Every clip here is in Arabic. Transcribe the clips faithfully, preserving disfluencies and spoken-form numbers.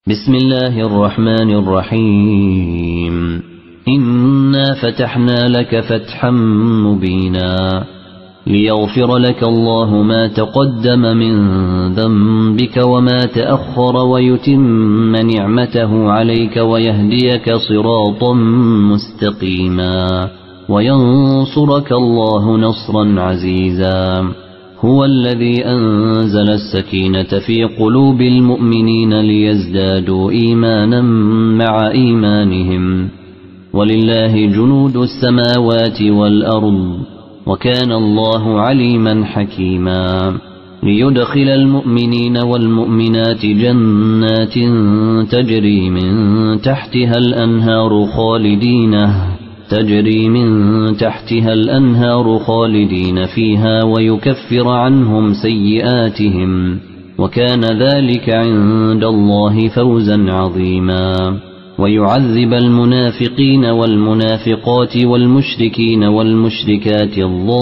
بسم الله الرحمن الرحيم إنا فتحنا لك فتحا مبينا ليغفر لك الله ما تقدم من ذنبك وما تأخر ويتم نعمته عليك ويهديك صراطا مستقيما وينصرك الله نصرا عزيزا. هو الذي أنزل السكينة في قلوب المؤمنين ليزدادوا إيمانا مع إيمانهم ولله جنود السماوات والأرض وكان الله عليما حكيما. ليدخل المؤمنين والمؤمنات جنات تجري من تحتها الأنهار خالدين تجري من تحتها الأنهار خالدين فيها ويكفر عنهم سيئاتهم وكان ذلك عند الله فوزا عظيما. ويعذب المنافقين والمنافقات والمشركين والمشركات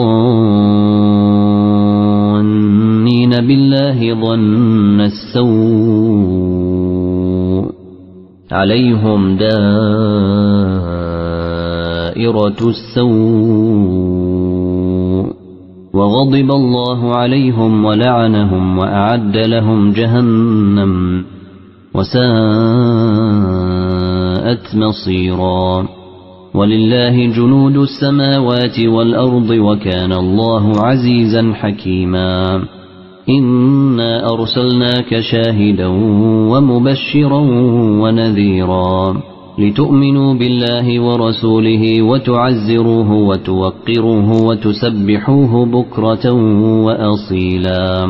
الظانين بالله ظن السوء عليهم دائرة السوء وغضب الله عليهم ولعنهم وأعد لهم جهنم وساءت مصيرا. ولله جنود السماوات والأرض وكان الله عزيزا حكيما. إنا أرسلناك شاهدا ومبشرا ونذيرا لتؤمنوا بالله ورسوله وتعزروه وتوقروه وتسبحوه بكرة وأصيلا.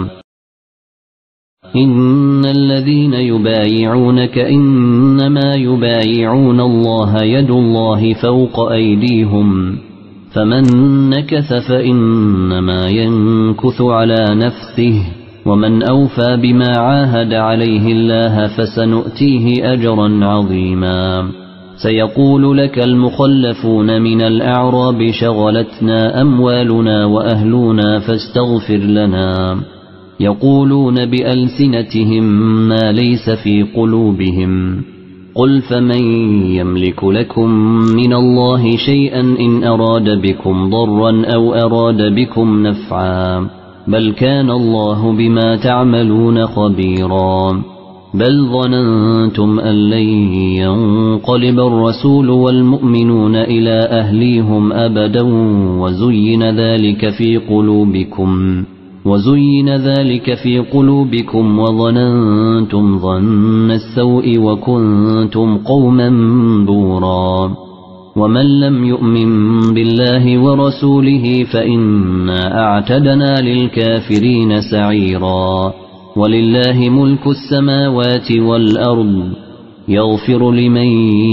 إن الذين يبايعونك إنما يبايعون الله يد الله فوق أيديهم فمن نكث فإنما ينكث على نفسه ومن أوفى بما عاهد عليه الله فسنؤتيه أجرا عظيما. سيقول لك المخلفون من الأعراب شغلتنا أموالنا وأهلنا فاستغفر لنا يقولون بألسنتهم ما ليس في قلوبهم قل فمن يملك لكم من الله شيئا إن أراد بكم ضرا أو أراد بكم نفعا بل كان الله بما تعملون خبيرا. بل ظننتم أن لن ينقلب الرسول والمؤمنون إلى أهليهم أبدا وزين ذلك في قلوبكم وزين ذلك في قلوبكم وظننتم ظن السوء وكنتم قوما بورا. ومن لم يؤمن بالله ورسوله فإنا أعتدنا للكافرين سعيرا. ولله ملك السماوات والأرض يغفر لمن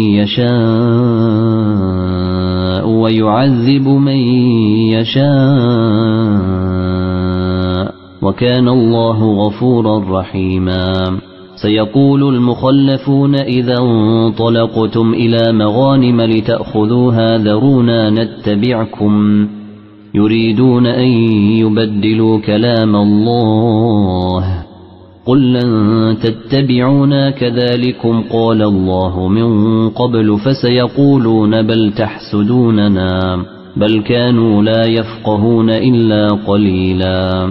يشاء ويعذب من يشاء وكان الله غفورا رحيما. سيقول المخلفون إذا انطلقتم إلى مغانم لتأخذوها ذرونا نتبعكم يريدون أن يبدلوا كلام الله قل لن تتبعونا كذلكم قال الله من قبل فسيقولون بل تحسدوننا بل كانوا لا يفقهون إلا قليلا.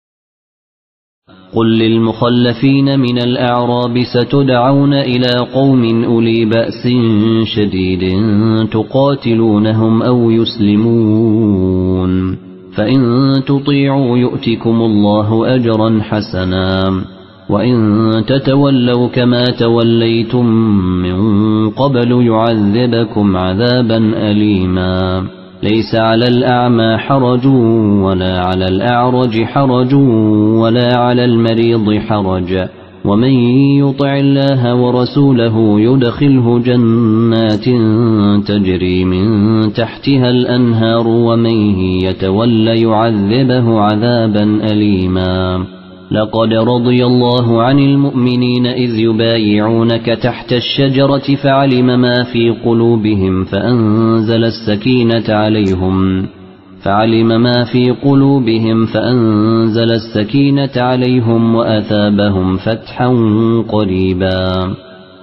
قل للمخلفين من الأعراب ستدعون إلى قوم أولي بأس شديد تقاتلونهم أو يسلمون فإن تطيعوا يؤتكم الله أجرا حسنا وإن تتولوا كما توليتم من قبل يعذبكم عذابا أليما. ليس على الأعمى حرج ولا على الأعرج حرج ولا على المريض حرج ومن يطع الله ورسوله يدخله جنات تجري من تحتها الأنهار ومن يتولى يعذبه عذابا أليما. لقد رضي الله عن المؤمنين إذ يبايعونك تحت الشجرة فعلم ما في قلوبهم فأنزل السكينة عليهم فعلم ما في قلوبهم فأنزل السكينة عليهم وأثابهم فتحا قريبا.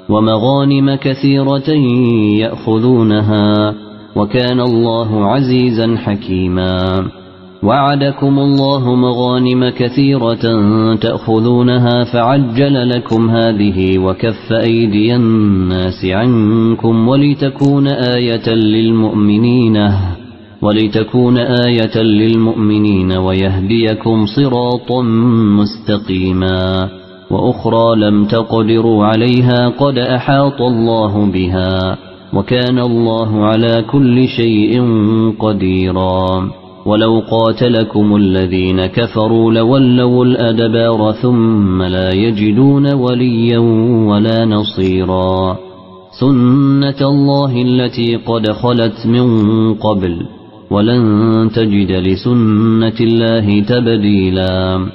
ومغانم كثيرة يأخذونها وكان الله عزيزا حكيما وعدكم الله مغانم كثيرة تأخذونها فعجل لكم هذه وكف أيدي الناس عنكم ولتكون آية للمؤمنين ولتكون آية للمؤمنين ويهديكم صراطا مستقيما وأخرى لم تقدروا عليها قد أحاط الله بها وكان الله على كل شيء قديرا ولو قاتلكم الذين كفروا لولوا الأدبار ثم لا يجدون وليا ولا نصيرا سنة الله التي قد خلت من قبل ولن تجد لسنة الله تبديلا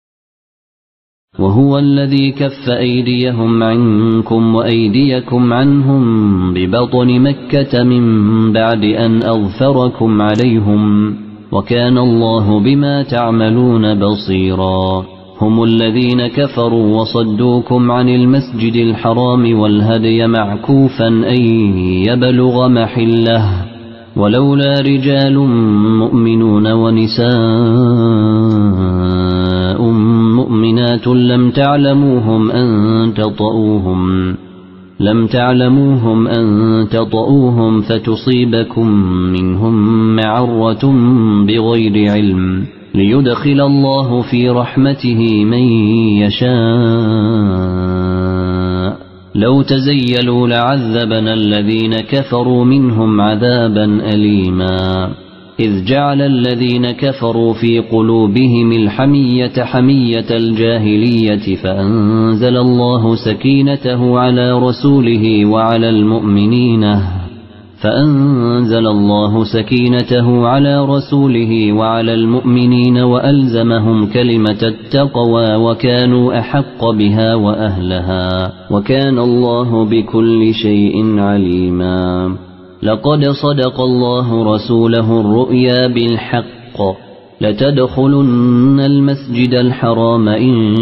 وهو الذي كف أيديهم عنكم وأيديكم عنهم ببطن مكة من بعد أن أظفركم عليهم وكان الله بما تعملون بصيرا هم الذين كفروا وصدوكم عن المسجد الحرام والهدي معكوفا أن يبلغ محله ولولا رجال مؤمنون ونساء مؤمنات لم تعلموهم أن تطؤوهم لم تعلموهم أن تطؤوهم فتصيبكم منهم معرة بغير علم ليدخل الله في رحمته من يشاء لو تزيلوا لعذبنا الذين كفروا منهم عذابا أليما إذ جعل الذين كفروا في قلوبهم الحمية حمية الجاهلية فأنزل الله سكينته على رسوله وعلى المؤمنين فأنزل الله سكينته على رسوله وعلى المؤمنين وألزمهم كلمة التقوى وكانوا أحق بها وأهلها وكان الله بكل شيء عليما لقد صدق الله رسوله الرؤيا بالحق لتدخلن المسجد الحرام إن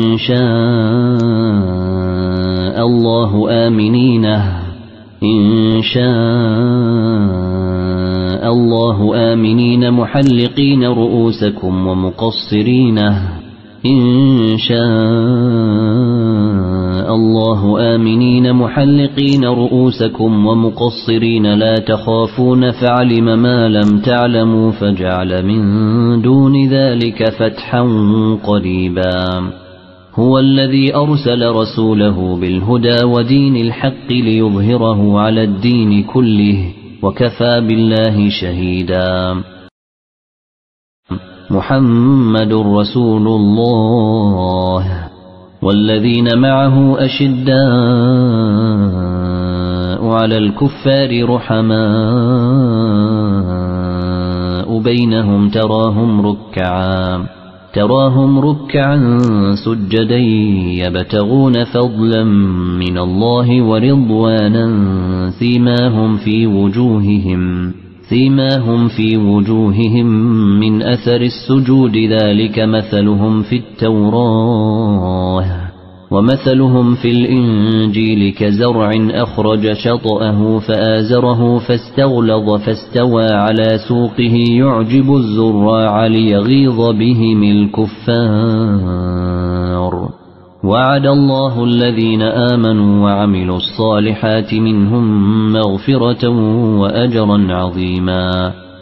شاء الله آمنينه إن شاء الله آمنين محلقين رؤوسكم ومقصرينه إن شاء الله آمنين محلقين رؤوسكم ومقصرين لا تخافون فعلم ما لم تعلموا فجعل من دون ذلك فتحا قريبا هو الذي أرسل رسوله بالهدى ودين الحق ليظهره على الدين كله وكفى بالله شهيدا محمد رسول الله والذين معه أشداء على الكفار رحماء بينهم تراهم ركعا تراهم ركعا سجدا يبتغون فضلا من الله ورضوانا سيماهم في وجوههم سيماهم في وجوههم من أثر السجود ذلك مثلهم في التوراة ومثلهم في الإنجيل كزرع أخرج شطأه فآزره فاستغلظ فاستوى على سوقه يعجب الزراع ليغيظ بهم الكفار وعد الله الذين آمنوا وعملوا الصالحات منهم مغفرة وأجرا عظيما